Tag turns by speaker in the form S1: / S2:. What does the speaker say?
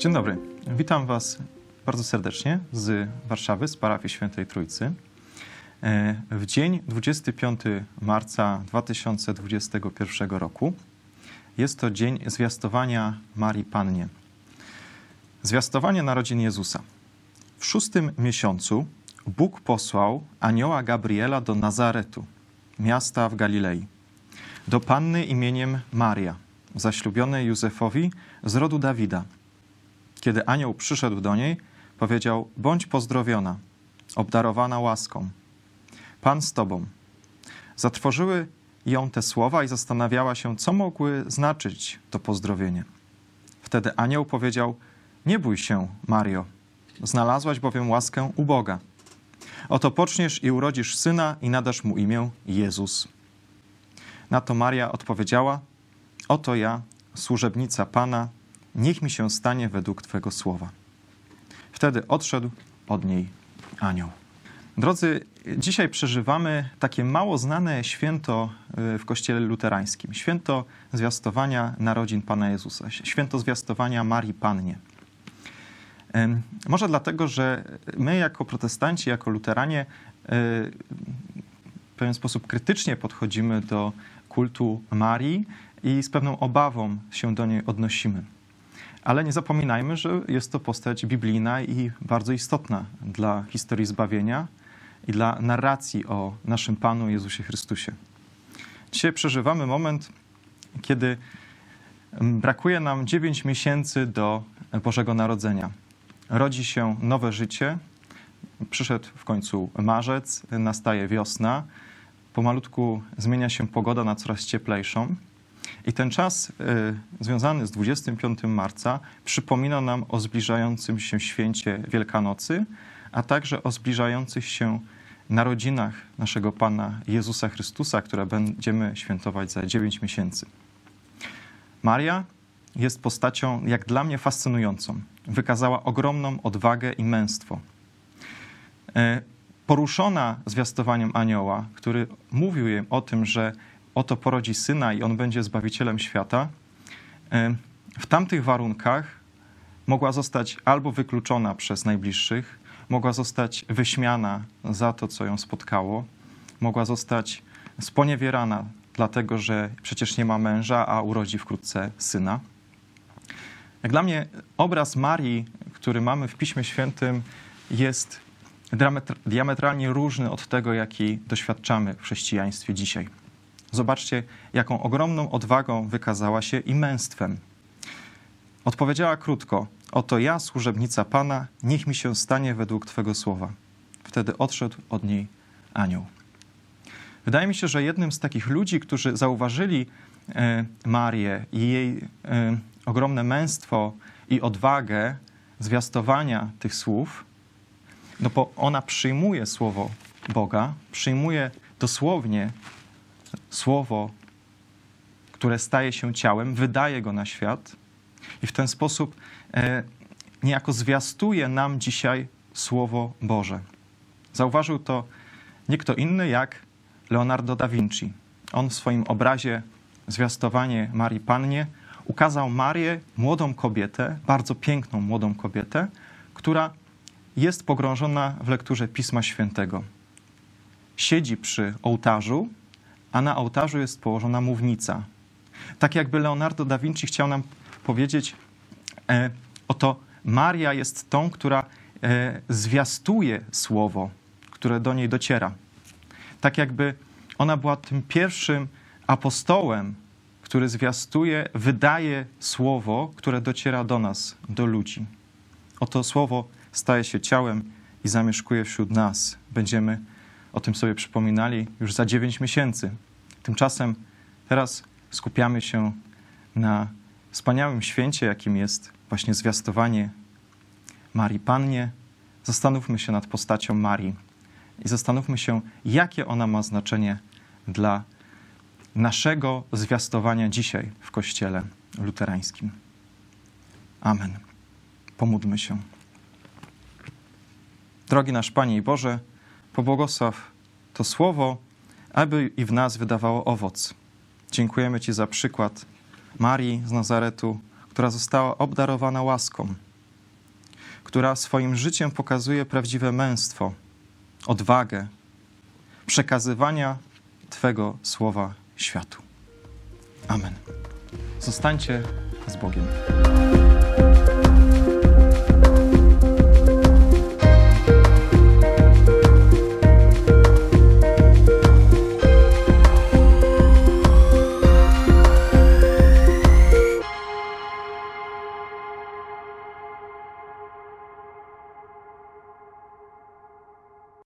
S1: Dzień dobry, witam Was bardzo serdecznie z Warszawy, z parafii Świętej Trójcy. W dzień 25 marca 2021 roku jest to dzień zwiastowania Marii Pannie. Zwiastowanie narodzin Jezusa. W 6. miesiącu Bóg posłał anioła Gabriela do Nazaretu, miasta w Galilei, do panny imieniem Maria, zaślubionej Józefowi z rodu Dawida. Kiedy anioł przyszedł do niej, powiedział: bądź pozdrowiona, obdarowana łaską. Pan z tobą. Zatrwożyły ją te słowa i zastanawiała się, co mogły znaczyć to pozdrowienie. Wtedy anioł powiedział: nie bój się, Mario, znalazłaś bowiem łaskę u Boga. Oto poczniesz i urodzisz syna i nadasz mu imię Jezus. Na to Maria odpowiedziała: oto ja, służebnica Pana, niech mi się stanie według Twego słowa. Wtedy odszedł od niej anioł. Drodzy, dzisiaj przeżywamy takie mało znane święto w Kościele luterańskim. Święto zwiastowania narodzin Pana Jezusa. Święto zwiastowania Marii Pannie. Może dlatego, że my jako protestanci, jako luteranie w pewien sposób krytycznie podchodzimy do kultu Marii i z pewną obawą się do niej odnosimy. Ale nie zapominajmy, że jest to postać biblijna i bardzo istotna dla historii zbawienia i dla narracji o naszym Panu Jezusie Chrystusie. Dzisiaj przeżywamy moment, kiedy brakuje nam 9 miesięcy do Bożego Narodzenia. Rodzi się nowe życie, przyszedł w końcu marzec, nastaje wiosna, pomalutku zmienia się pogoda na coraz cieplejszą. I ten czas związany z 25 marca przypomina nam o zbliżającym się święcie Wielkanocy, a także o zbliżających się narodzinach naszego Pana Jezusa Chrystusa, które będziemy świętować za 9 miesięcy. Maria jest postacią, jak dla mnie, fascynującą. Wykazała ogromną odwagę i męstwo. Poruszona zwiastowaniem anioła, który mówił jej o tym, że oto porodzi syna i on będzie Zbawicielem świata, w tamtych warunkach mogła zostać albo wykluczona przez najbliższych, mogła zostać wyśmiana za to, co ją spotkało, mogła zostać sponiewierana, dlatego że przecież nie ma męża, a urodzi wkrótce syna. Jak dla mnie obraz Marii, który mamy w Piśmie Świętym, jest diametralnie różny od tego, jaki doświadczamy w chrześcijaństwie dzisiaj. Zobaczcie, jaką ogromną odwagą wykazała się i męstwem. Odpowiedziała krótko: oto ja, służebnica Pana, niech mi się stanie według Twego słowa. Wtedy odszedł od niej anioł. Wydaje mi się, że jednym z takich ludzi, którzy zauważyli Marię i jej ogromne męstwo i odwagę zwiastowania tych słów, no bo ona przyjmuje słowo Boga, przyjmuje dosłownie słowo, które staje się ciałem, wydaje go na świat i w ten sposób niejako zwiastuje nam dzisiaj Słowo Boże. Zauważył to nie kto inny jak Leonardo da Vinci. On w swoim obrazie Zwiastowanie Marii Pannie ukazał Marię, młodą kobietę, bardzo piękną młodą kobietę, która jest pogrążona w lekturze Pisma Świętego. Siedzi przy ołtarzu, a na ołtarzu jest położona mównica. Tak jakby Leonardo da Vinci chciał nam powiedzieć, oto Maria jest tą, która zwiastuje słowo, które do niej dociera. Tak jakby ona była tym pierwszym apostołem, który zwiastuje, wydaje słowo, które dociera do nas, do ludzi. Oto słowo staje się ciałem i zamieszkuje wśród nas. Będziemy o tym sobie przypominali już za 9 miesięcy. Tymczasem teraz skupiamy się na wspaniałym święcie, jakim jest właśnie zwiastowanie Marii Pannie. Zastanówmy się nad postacią Marii i zastanówmy się, jakie ona ma znaczenie dla naszego zwiastowania dzisiaj w Kościele luterańskim. Amen. Pomódlmy się. Drogi nasz Panie i Boże, pobłogosław to słowo, aby i w nas wydawało owoc. Dziękujemy Ci za przykład Marii z Nazaretu, która została obdarowana łaską. która swoim życiem pokazuje prawdziwe męstwo, odwagę przekazywania Twego słowa światu. Amen. Zostańcie z Bogiem.